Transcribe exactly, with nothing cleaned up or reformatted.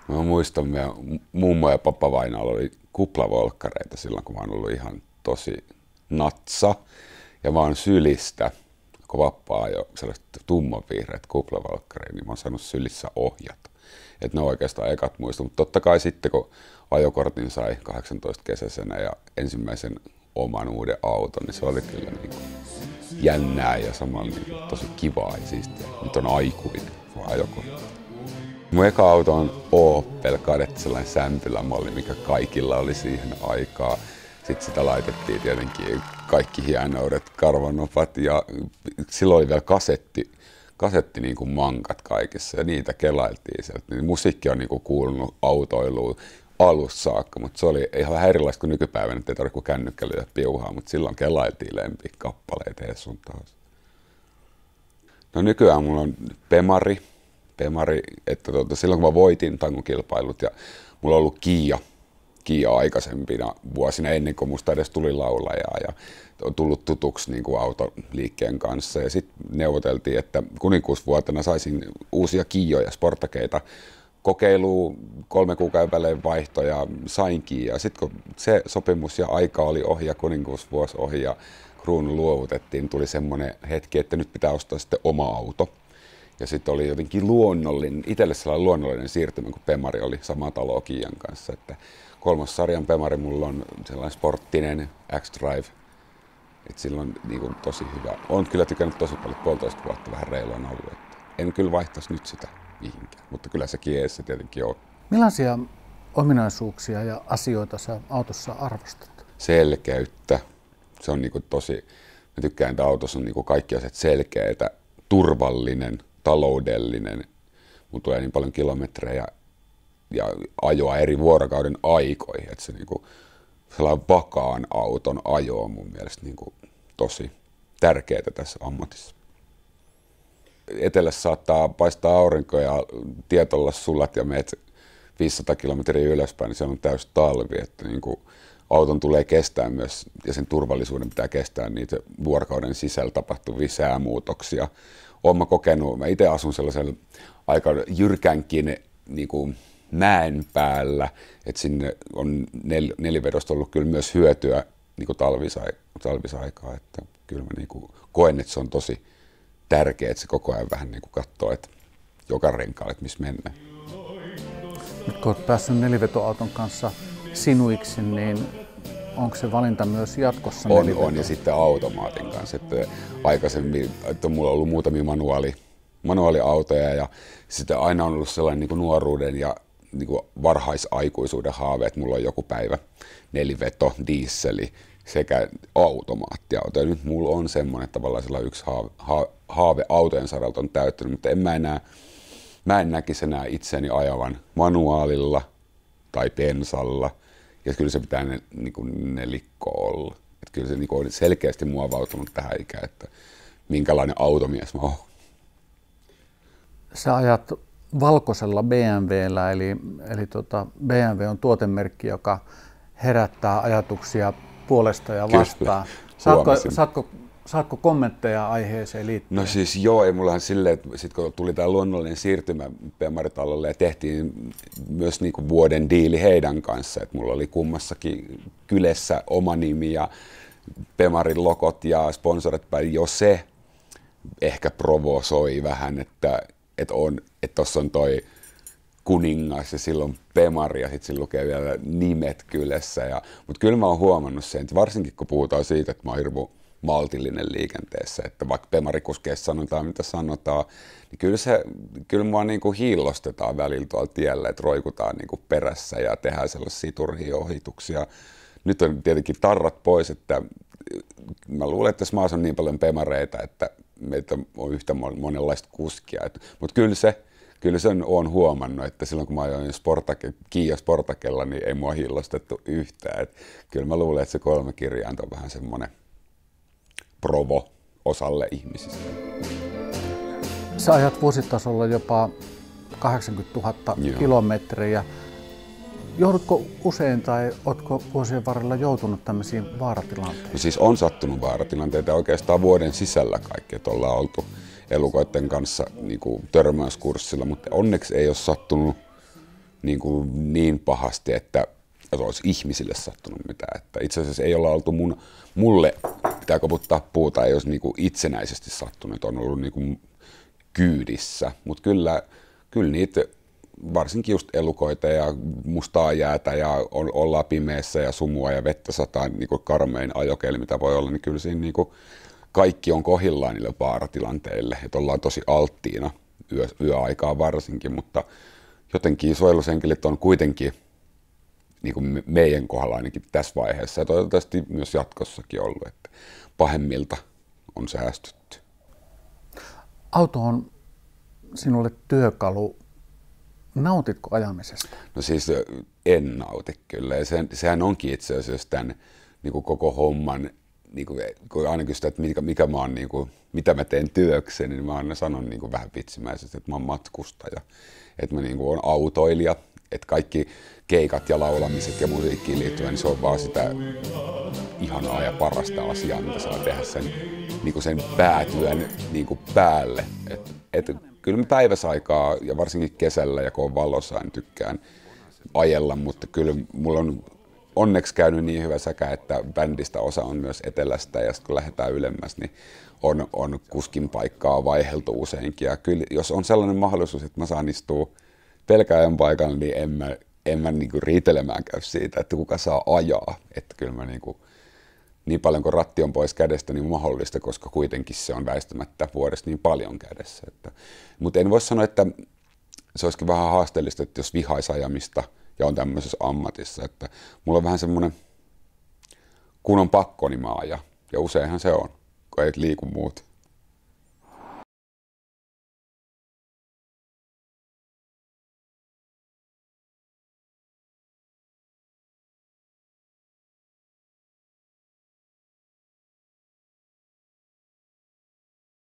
Mä muistan, meidän mummo ja pappa Vainalla oli kuplavolkkareita silloin, kun mä oon ollut ihan tosi natsa. Ja mä oon sylistä, kun vappaa jo sellaiset tummanvihreät kuplavolkkareita, niin mä oon saanut sylissä ohjat. Että ne on oikeastaan ekat muistot. Mutta totta kai sitten, kun ajokortin sai kahdeksantoista kesäisenä ja ensimmäisen oman uuden auton, niin se oli kyllä niin kuin jännää ja samalla niin kuin tosi kivaa ja siistiä. Nyt on aikuinen ajokortti. Mun eka auto on Opel Kadett, sellainen sämpylämalli, mikä kaikilla oli siihen aikaan. Sitten sitä laitettiin tietenkin kaikki hienoudet, karvanopat ja silloin oli vielä kasetti, kasetti niin kuin mankat kaikissa ja niitä kelailtiin sieltä. Niin musiikki on niin kuin kuulunut autoiluun alussa saakka, mutta se oli ihan vähän erilaista kuin nykypäivänä, ettei tarvitse kuin kännykkä lyödä piuhaa, mutta silloin kelailtiin lempikappaleita ja sun taas. No nykyään mulla on Bemari. Bemari, että tuota, silloin kun mä voitin tangokilpailut ja mulla on ollut Kia, Kia aikaisempina vuosina ennen kuin musta edes tuli laulajaa ja on tullut tutuksi niin kuin autoliikkeen kanssa ja sitten neuvoteltiin, että kuninkuusvuotena saisin uusia Kioja, sportakeita, kokeiluun kolme kuukauden välein vaihto ja sain Kia. Sitten kun se sopimus ja aika oli ohi ja kuninkuusvuosi ohi ja kruunu luovutettiin, tuli semmoinen hetki, että nyt pitää ostaa sitten oma auto. Ja sitten oli jotenkin luonnollinen, itselle sellainen luonnollinen siirtymä, kun Bemari oli sama talo Kian kanssa. Että kolmas sarjan Bemari mulla on sellainen sporttinen X-Drive. Että sillä on niin kuin tosi hyvä. Olen kyllä tykännyt tosi paljon, puolitoista vuotta vähän reilu on ollut. Että en kyllä vaihtaisi nyt sitä mihinkään, mutta kyllä se kielessä tietenkin on. Millaisia ominaisuuksia ja asioita sä autossa arvostat? Selkeyttä. Se on niin kuin tosi, mä tykkään, että autossa on niin kuin kaikki asiat selkeitä, turvallinen, taloudellinen. Mun tulee niin paljon kilometrejä ja ajoa eri vuorokauden aikoihin, että se niinku, sellainen vakaan auton ajo on mun mielestä niinku tosi tärkeää tässä ammatissa. Etelässä saattaa paistaa aurinko ja tiet olla sulat ja meet viisisataa kilometriä ylöspäin, niin se on täysi talvi, että niinku auton tulee kestää myös ja sen turvallisuuden pitää kestää niitä vuorokauden sisällä tapahtuvia säämuutoksia. Olen mä kokenut, mä itse asun sellaisella aika jyrkänkin niin kuin mäen päällä, että sinne on nel, nelivedosta ollut kyllä myös hyötyä niin kuin talvisai, talvisaikaa, että kyllä mä niin kuin koen, että se on tosi tärkeää, että se koko ajan vähän niin kuin katsoo, että joka renkaalle, että missä mennään. Nyt kun olet päässyt nelivetoauton kanssa sinuiksi, niin onko se valinta myös jatkossa? On, on ja sitten automaatin kanssa. Että aikaisemmin että mulla on ollut muutamia manuaali, manuaaliautoja ja sitten aina on ollut sellainen niin kuin nuoruuden ja niin kuin varhaisaikuisuuden haave, että mulla on joku päivä neliveto, dieseli sekä automaattiauto. Ja nyt mulla on semmoinen tavallaan sellainen yksi haave, haave autojen saralta on täyttynyt, mutta en mä enää, mä en näkisi enää itseni ajavan manuaalilla tai bensalla. Ja kyllä se pitää ne, niin kuin nelikko olla. Että kyllä se niin kuin on selkeästi muovautunut tähän ikään, että minkälainen automies mä oon. Sä ajat valkoisella B M W:llä, eli, eli tota B M W on tuotemerkki, joka herättää ajatuksia puolesta ja vastaan. Saatko, saatko, saatko kommentteja aiheeseen liittyen? No siis joo, ja mullahan silleen, että sit kun tuli tämä luonnollinen siirtymä Bemaritalolle ja tehtiin myös niinku vuoden diili heidän kanssa, että mulla oli kummassakin kylässä oma nimi ja Bemarin logot ja sponsorit päin, jo se ehkä provosoi vähän, että että on, että tossa on toi kuningas ja silloin Bemari ja sitten siinä lukee vielä nimet kylässä. Ja, mutta kyllä mä oon huomannut sen, että varsinkin kun puhutaan siitä, että mä oon hirveän maltillinen liikenteessä, että vaikka Bemari-kuskeessa sanotaan mitä sanotaan, niin kyllä, se, kyllä mua niinku hiillostetaan välillä tuolla tiellä, että roikutaan niinku perässä ja tehdään sellaisia turhia ohituksia. Nyt on tietenkin tarrat pois, että mä luulen, että tässä maassa on niin paljon Bemareita, että meitä on yhtä monenlaista kuskia. Mutta kyllä se, kyllä sen olen huomannut, että silloin kun mä ajoin Sportake, Kia Sportakella, niin ei mua hillostettu yhtään. Et kyllä mä luulen, että se kolme kirjainta on vähän semmoinen provo osalle ihmisistä. Sä ajat vuositasolla jopa kahdeksankymmentätuhatta kilometriä. Joudutko usein tai oletko vuosien varrella joutunut tämmöisiin vaaratilanteisiin? No siis on sattunut vaaratilanteita oikeastaan vuoden sisällä kaikki, että ollaan oltu elukoiden kanssa niin kuin törmäyskurssilla, mutta onneksi ei ole sattunut niin, kuin niin pahasti, että, että olisi ihmisille sattunut mitään. Että itse asiassa ei olla oltu mun, mulle, pitää koputtaa puuta, ei olisi niin kuin itsenäisesti sattunut, on ollut niin kuin kyydissä, mutta kyllä, kyllä niitä varsinkin just elukoita ja mustaa jäätä ja on, ollaan pimeässä ja sumua ja vettä sataa niin kuin karmein ajokeli, mitä voi olla, niin kyllä siinä niin kuin kaikki on kohillaan niille vaaratilanteille, että ollaan tosi alttiina yö, yöaikaa varsinkin, mutta jotenkin suojelusenkelit on kuitenkin niin kuin meidän kohdalla ainakin tässä vaiheessa ja toivottavasti myös jatkossakin ollut, että pahemmilta on säästytty. Auto on sinulle työkalu. Nautitko ajamisesta? No siis en nauti kyllä. Ja se, sehän onkin itse asiassa tämän niin kuin koko homman, niin kuin, aina kysytään, että mikä, mikä mä oon, niin kuin, mitä mä teen työkseni, niin mä aina sanon niin kuin vähän vitsimäisesti, että mä oon matkustaja. Että mä niin kuin oon autoilija, että kaikki keikat ja laulamiset ja musiikkiin liittyen, niin se on vaan sitä ihanaa ja parasta asiaa, mitä saa tehdä sen, niin kuin sen päätyön niin kuin päälle. Et, et, kyllä mä päiväsaikaa ja varsinkin kesällä ja kun on valossa, niin tykkään ajella, mutta kyllä mulla on onneksi käynyt niin hyvä säkä, että bändistä osa on myös etelästä ja sitten kun lähdetään ylemmäs, niin on, on kuskin paikkaa vaiheltu useinkin. Ja kyllä jos on sellainen mahdollisuus, että mä saan istua pelkääjän paikalla, niin en mä, en mä niinku riitelemään käy siitä, että kuka saa ajaa. Että kyllä mä niinku, niin paljon kuin ratti on pois kädestä, niin mahdollista, koska kuitenkin se on väistämättä vuodesta niin paljon kädessä. Että, mutta en voi sanoa, että se olisikin vähän haasteellista, että jos vihaisi ajamista ja on tämmöisessä ammatissa, että mulla on vähän semmoinen, kun on pakko, niin mä ajan. Ja useinhan se on, kun ei liiku muut.